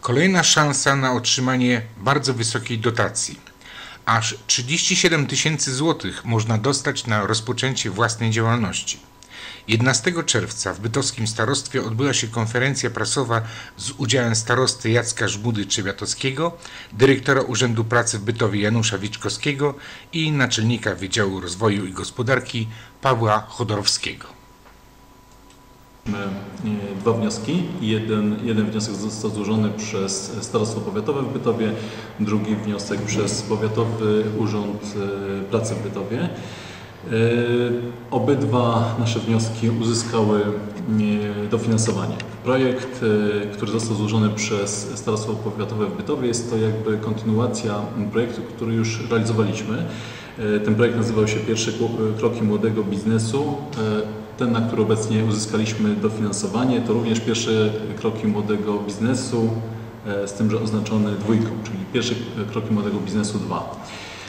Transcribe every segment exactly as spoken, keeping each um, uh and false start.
Kolejna szansa na otrzymanie bardzo wysokiej dotacji. Aż trzydzieści siedem tysięcy złotych można dostać na rozpoczęcie własnej działalności. jedenastego czerwca w bydgoskim starostwie odbyła się konferencja prasowa z udziałem starosty Jacka Żmudy-Trzebiatowskiego, dyrektora Urzędu Pracy w Bytowie Janusza Wiczkowskiego i naczelnika Wydziału Rozwoju i Gospodarki Pawła Chodorowskiego. Dwa wnioski. Jeden, jeden wniosek został złożony przez Starostwo Powiatowe w Bytowie, drugi wniosek przez Powiatowy Urząd Pracy w Bytowie. Obydwa nasze wnioski uzyskały dofinansowanie. Projekt, który został złożony przez Starostwo Powiatowe w Bytowie, jest to jakby kontynuacja projektu, który już realizowaliśmy. Ten projekt nazywał się Pierwsze kroki młodego biznesu. Ten, na który obecnie uzyskaliśmy dofinansowanie, to również pierwsze kroki młodego biznesu, z tym, że oznaczony dwójką, czyli pierwsze kroki młodego biznesu dwa.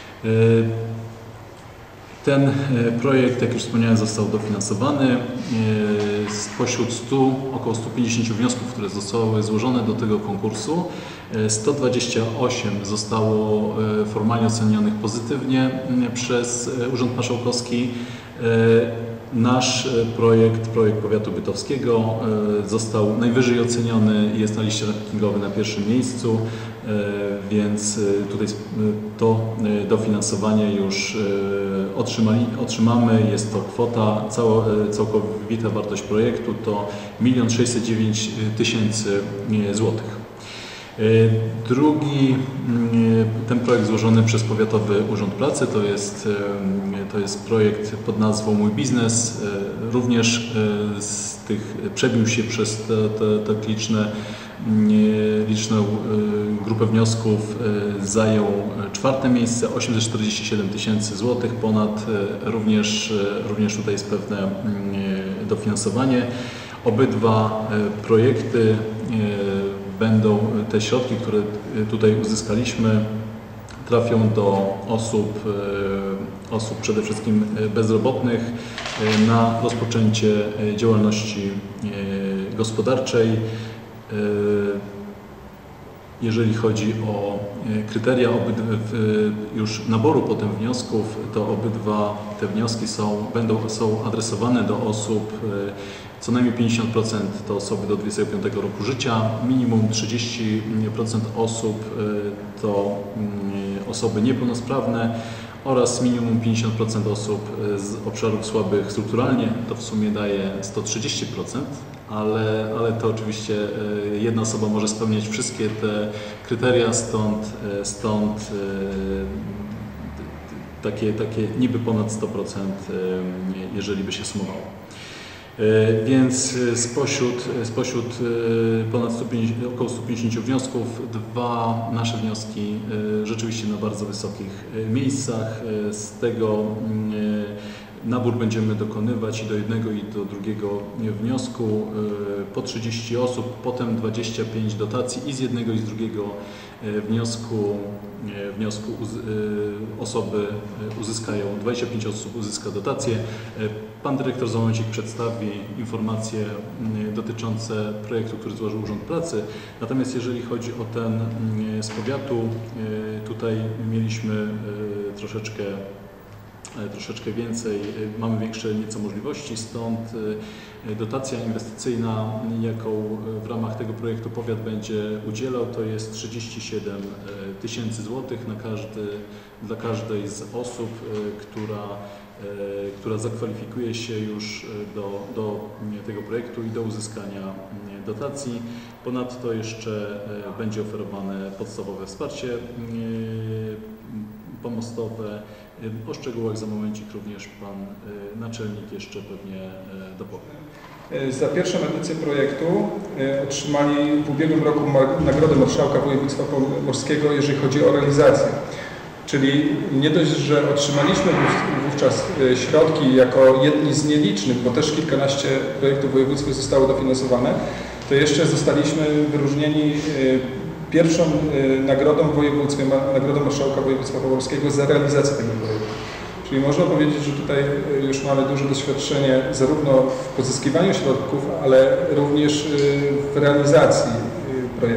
Ten projekt, jak już wspomniałem, został dofinansowany. Spośród stu, około stu pięćdziesięciu wniosków, które zostały złożone do tego konkursu, sto dwadzieścia osiem zostało formalnie ocenionych pozytywnie przez Urząd Marszałkowski. Nasz projekt, projekt Powiatu Bytowskiego, został najwyżej oceniony i jest na liście rankingowej na pierwszym miejscu, więc tutaj to dofinansowanie już otrzymali, otrzymamy. Jest to kwota, cała, całkowita wartość projektu to milion sześćset dziewięć tysięcy złotych. Drugi, ten projekt złożony przez Powiatowy Urząd Pracy, to jest, to jest projekt pod nazwą Mój Biznes. Również z tych przebił się przez te, te, te liczne, liczną grupę wniosków, zajął czwarte miejsce, osiemset czterdzieści siedem tysięcy złotych ponad. Również, również tutaj jest pewne dofinansowanie. Obydwa projekty będą, te środki, które tutaj uzyskaliśmy, trafią do osób, osób przede wszystkim bezrobotnych na rozpoczęcie działalności gospodarczej. Jeżeli chodzi o kryteria już naboru potem wniosków, to obydwa te wnioski są, będą, są adresowane do osób, co najmniej pięćdziesiąt procent to osoby do dwudziestego piątego roku życia, minimum trzydzieści procent osób to osoby niepełnosprawne oraz minimum pięćdziesiąt procent osób z obszarów słabych strukturalnie, to w sumie daje sto trzydzieści procent, ale, ale to oczywiście jedna osoba może spełniać wszystkie te kryteria, stąd, stąd takie, takie niby ponad sto procent, jeżeli by się sumowało. Więc spośród, spośród ponad sto pięćdziesięciu, około stu pięćdziesięciu wniosków, dwa nasze wnioski rzeczywiście na bardzo wysokich miejscach. Z tego nabór będziemy dokonywać i do jednego i do drugiego wniosku po trzydzieści osób, potem dwadzieścia pięć dotacji i z jednego i z drugiego wniosku, wniosku osoby uzyskają, dwadzieścia pięć osób uzyska dotację. Pan dyrektor za momencik przedstawi informacje dotyczące projektu, który złożył Urząd Pracy. Natomiast jeżeli chodzi o ten z powiatu, tutaj mieliśmy troszeczkę troszeczkę więcej, mamy większe nieco możliwości, stąd dotacja inwestycyjna, jaką w ramach tego projektu powiat będzie udzielał, to jest trzydzieści siedem tysięcy złotych na każdy, dla każdej z osób, która, która zakwalifikuje się już do, do tego projektu i do uzyskania dotacji. Ponadto jeszcze będzie oferowane podstawowe wsparcie pomostowe. O szczegółach za momencik również Pan Naczelnik jeszcze pewnie dopowie. Za pierwszą edycję projektu otrzymali w ubiegłym roku Nagrodę Marszałka Województwa Pomorskiego, jeżeli chodzi o realizację. Czyli nie dość, że otrzymaliśmy wówczas środki jako jedni z nielicznych, bo też kilkanaście projektów wojewódzkich zostało dofinansowane, to jeszcze zostaliśmy wyróżnieni pierwszą nagrodą w województwie, Nagrodą Marszałka Województwa Pomorskiego za realizację tego projektu. Czyli można powiedzieć, że tutaj już mamy duże doświadczenie zarówno w pozyskiwaniu środków, ale również w realizacji projektów.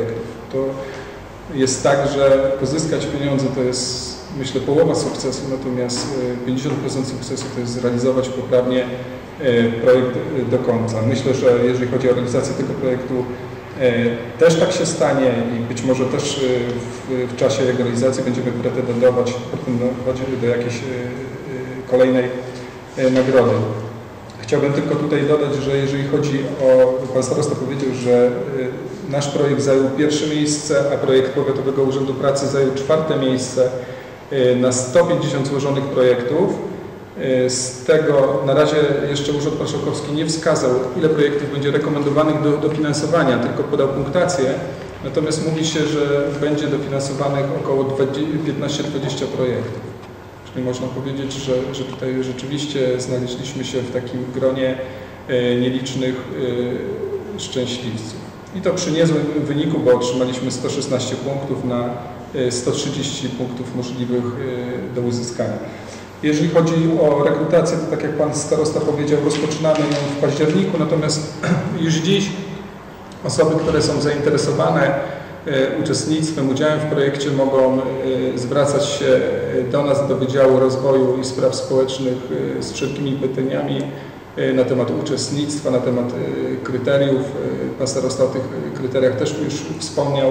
To jest tak, że pozyskać pieniądze to jest, myślę, połowa sukcesu, natomiast pięćdziesiąt procent sukcesu to jest zrealizować poprawnie projekt do końca. Myślę, że jeżeli chodzi o realizację tego projektu, też tak się stanie i być może też w, w czasie jego realizacji będziemy pretendować, pretendować do jakiejś kolejnej nagrody. Chciałbym tylko tutaj dodać, że jeżeli chodzi o, pan starosta powiedział, że nasz projekt zajął pierwsze miejsce, a projekt Powiatowego Urzędu Pracy zajął czwarte miejsce na sto pięćdziesiąt złożonych projektów. Z tego na razie jeszcze Urząd Marszałkowski nie wskazał, ile projektów będzie rekomendowanych do dofinansowania, tylko podał punktację. Natomiast mówi się, że będzie dofinansowanych około piętnaście do dwudziestu projektów. Czyli można powiedzieć, że, że tutaj rzeczywiście znaleźliśmy się w takim gronie nielicznych szczęśliwców. I to przy niezłym wyniku, bo otrzymaliśmy sto szesnaście punktów na sto trzydzieści punktów możliwych do uzyskania. Jeżeli chodzi o rekrutację, to tak jak pan starosta powiedział, rozpoczynamy ją w październiku, natomiast już dziś osoby, które są zainteresowane uczestnictwem, udziałem w projekcie mogą zwracać się do nas, do Wydziału Rozwoju i Spraw Społecznych z wszelkimi pytaniami na temat uczestnictwa, na temat kryteriów. Pan starosta o tych kryteriach też już wspomniał.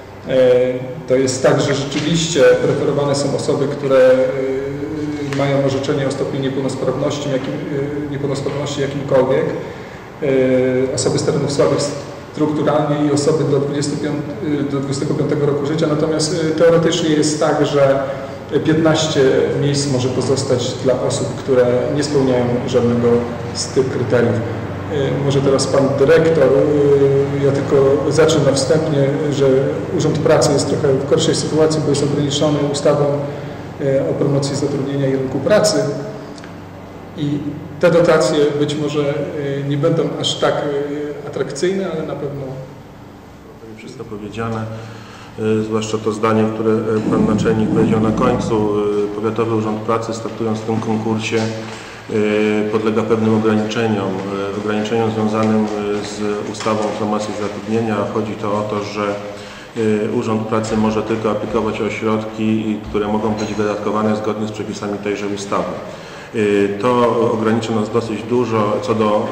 To jest tak, że rzeczywiście preferowane są osoby, które mają orzeczenie o stopniu niepełnosprawności, jakim, niepełnosprawności jakimkolwiek, osoby z terenów słabych strukturalnie i osoby do, do dwudziestego piątego roku życia, natomiast teoretycznie jest tak, że piętnaście miejsc może pozostać dla osób, które nie spełniają żadnego z tych kryteriów. Może teraz pan dyrektor, ja tylko zacznę na wstępnie, że Urząd Pracy jest trochę w gorszej sytuacji, bo jest ograniczony ustawą o promocji zatrudnienia i rynku pracy i te dotacje być może nie będą aż tak atrakcyjne, ale na pewno... Wszystko powiedziane, zwłaszcza to zdanie, które pan naczelnik powiedział na końcu. Powiatowy Urząd Pracy, startując w tym konkursie, podlega pewnym ograniczeniom, ograniczeniom związanym z ustawą o promocji zatrudnienia. Chodzi to o to, że Urząd Pracy może tylko aplikować o środki, które mogą być wydatkowane zgodnie z przepisami tejże ustawy. To ogranicza nas dosyć dużo co do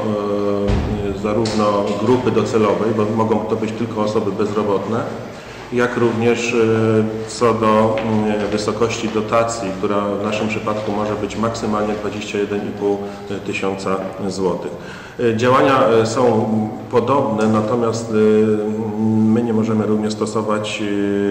zarówno grupy docelowej, bo mogą to być tylko osoby bezrobotne, jak również co do wysokości dotacji, która w naszym przypadku może być maksymalnie dwadzieścia jeden i pół tysiąca złotych. Działania są podobne, natomiast my nie możemy również stosować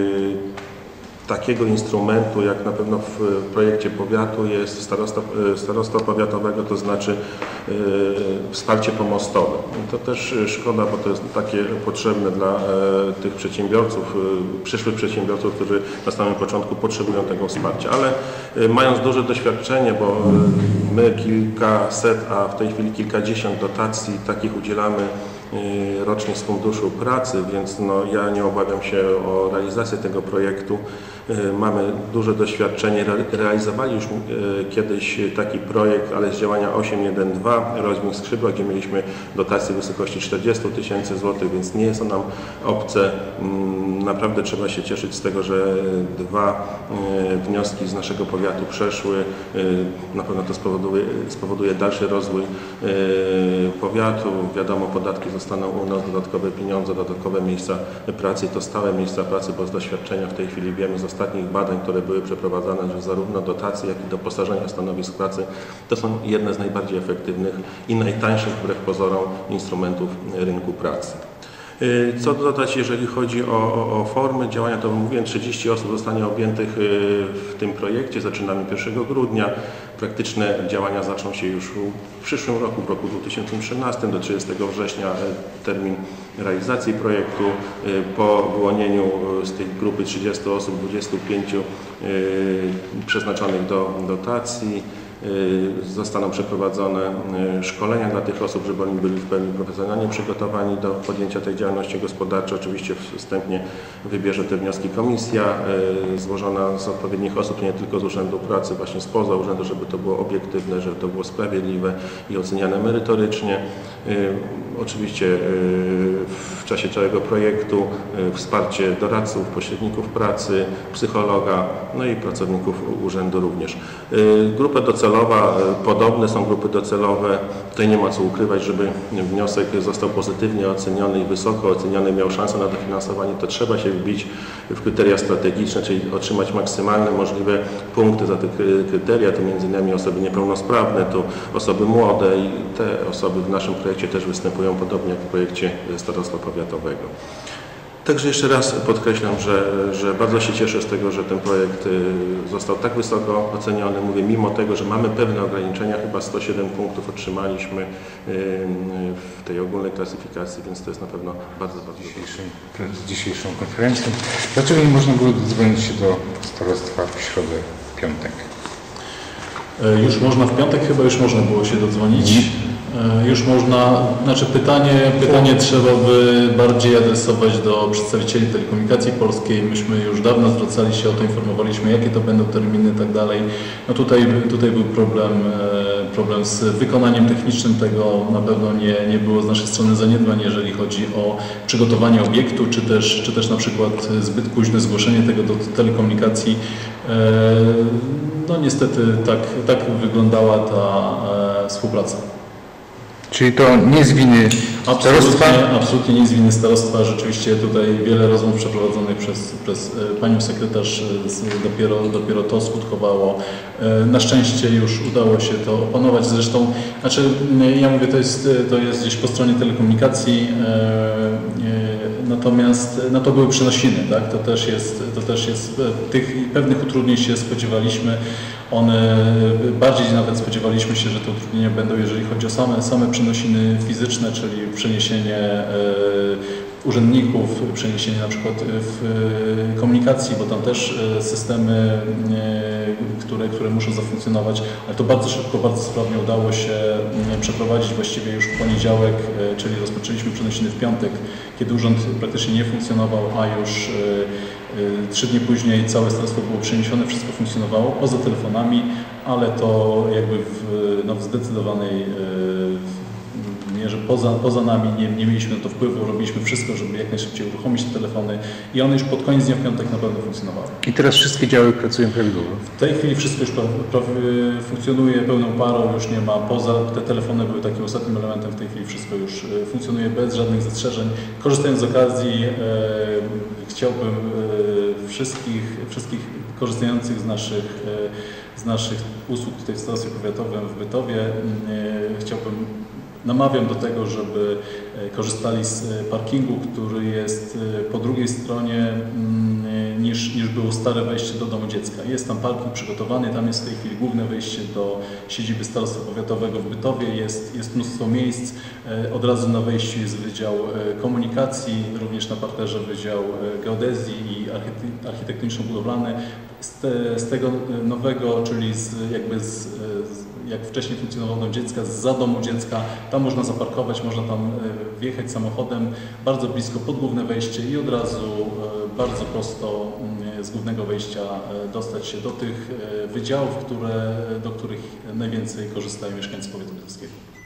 takiego instrumentu, jak na pewno w projekcie powiatu jest starosta, starostwa powiatowego, to znaczy yy, wsparcie pomostowe. To też szkoda, bo to jest takie potrzebne dla yy, tych przedsiębiorców, yy, przyszłych przedsiębiorców, którzy na samym początku potrzebują tego wsparcia. Ale yy, mając duże doświadczenie, bo yy, my kilkaset, a w tej chwili kilkadziesiąt dotacji takich udzielamy rocznie z Funduszu Pracy, więc no, ja nie obawiam się o realizację tego projektu. Mamy duże doświadczenie, realizowali już kiedyś taki projekt, ale z działania osiem jeden dwa, rozmiar skrzydła, gdzie mieliśmy dotację w wysokości czterdziestu tysięcy złotych, więc nie jest to nam obce. Naprawdę trzeba się cieszyć z tego, że dwa wnioski z naszego powiatu przeszły. Na pewno to spowoduje, spowoduje dalszy rozwój powiatu. Wiadomo, podatki zostaną u nas, dodatkowe pieniądze, dodatkowe miejsca pracy i to stałe miejsca pracy, bo z doświadczenia w tej chwili wiemy z ostatnich badań, które były przeprowadzane, że zarówno dotacje, jak i doposażenia stanowisk pracy to są jedne z najbardziej efektywnych i najtańszych wbrew pozorom instrumentów rynku pracy. Co dodać, jeżeli chodzi o, o, o formy działania, to mówiłem, trzydzieści osób zostanie objętych w tym projekcie. Zaczynamy pierwszego grudnia. Praktyczne działania zaczną się już w przyszłym roku, w roku dwa tysiące trzynastym, do trzydziestego września termin realizacji projektu. Po wyłonieniu z tej grupy trzydziestu osób, dwudziestu pięciu przeznaczonych do dotacji. Zostaną przeprowadzone szkolenia dla tych osób, żeby oni byli w pełni profesjonalnie przygotowani do podjęcia tej działalności gospodarczej. Oczywiście wstępnie wybierze te wnioski komisja złożona z odpowiednich osób, nie tylko z Urzędu Pracy, właśnie spoza urzędu, żeby to było obiektywne, żeby to było sprawiedliwe i oceniane merytorycznie. Oczywiście w czasie całego projektu wsparcie doradców, pośredników pracy, psychologa, no i pracowników urzędu również. Grupa docelowa, podobne są grupy docelowe, tutaj nie ma co ukrywać, żeby wniosek został pozytywnie oceniony i wysoko oceniony, miał szansę na dofinansowanie, to trzeba się wbić w kryteria strategiczne, czyli otrzymać maksymalne możliwe punkty za te kryteria, to między innymi osoby niepełnosprawne, to osoby młode i te osoby w naszym projekcie też występują podobnie jak w projekcie starostwa powiatowego. Także jeszcze raz podkreślam, że, że bardzo się cieszę z tego, że ten projekt został tak wysoko oceniony. Mówię, mimo tego, że mamy pewne ograniczenia, chyba sto siedem punktów otrzymaliśmy w tej ogólnej klasyfikacji, więc to jest na pewno bardzo, bardzo dobre. Z dzisiejszą konferencją. Dlaczego nie można było dodzwonić się do starostwa w środę, w piątek? Już można w piątek, chyba już można było się dodzwonić. Już można, znaczy pytanie, pytanie trzeba by bardziej adresować do przedstawicieli Telekomunikacji Polskiej. Myśmy już dawno zwracali się o to, informowaliśmy, jakie to będą terminy i tak dalej. No tutaj, tutaj był problem, problem z wykonaniem technicznym tego. Na pewno nie, nie było z naszej strony zaniedbań, jeżeli chodzi o przygotowanie obiektu, czy też, czy też na przykład zbyt późne zgłoszenie tego do telekomunikacji. No niestety tak, tak wyglądała ta współpraca. Czyli to nie z winy starostwa? Absolutnie, absolutnie nie z winy starostwa. Rzeczywiście tutaj wiele rozmów przeprowadzonych przez, przez panią sekretarz, dopiero, dopiero to skutkowało. Na szczęście już udało się to opanować. Zresztą, znaczy ja mówię, to jest, to jest gdzieś po stronie telekomunikacji, natomiast no to były przenosiny, tak? To też jest, to też jest tych pewnych utrudnień się spodziewaliśmy. One, bardziej nawet spodziewaliśmy się, że te utrudnienia będą, jeżeli chodzi o same, same przenosiny fizyczne, czyli przeniesienie e, urzędników, przeniesienie na przykład w e, komunikacji, bo tam też e, systemy, e, które, które muszą zafunkcjonować, ale to bardzo szybko, bardzo sprawnie udało się e, przeprowadzić właściwie już w poniedziałek, e, czyli rozpoczęliśmy przenosiny w piątek, kiedy urząd praktycznie nie funkcjonował, a już e, Trzy dni później całe starostwo było przeniesione, wszystko funkcjonowało poza telefonami, ale to jakby w, no w zdecydowanej mierze poza, poza nami, nie, nie mieliśmy na to wpływu, robiliśmy wszystko, żeby jak najszybciej uruchomić te telefony i one już pod koniec dnia w piątek na pewno funkcjonowały. I teraz wszystkie działy pracują prawidłowo? W tej chwili wszystko już pra, pra, funkcjonuje pełną parą, już nie ma poza, te telefony były takim ostatnim elementem, w tej chwili wszystko już funkcjonuje bez żadnych zastrzeżeń. Korzystając z okazji, e, chciałbym e, wszystkich, wszystkich korzystających z naszych, e, z naszych usług tutaj w starostwie powiatowym w Bytowie, e, chciałbym namawiam do tego, żeby korzystali z parkingu, który jest po drugiej stronie niż, niż było stare wejście do domu dziecka. Jest tam parking przygotowany, tam jest w tej chwili główne wejście do siedziby starostwa powiatowego w Bytowie, jest, jest mnóstwo miejsc. Od razu na wejściu jest Wydział Komunikacji, również na parterze Wydział Geodezji i Architektoniczno-Budowlany. Z, te, z tego nowego, czyli z, jakby z, z jak wcześniej funkcjonował dom dziecka, za domu dziecka, tam można zaparkować, można tam wjechać samochodem bardzo blisko pod główne wejście i od razu bardzo prosto z głównego wejścia dostać się do tych wydziałów, które, do których najwięcej korzystają mieszkańcy powiatu bytowskiego.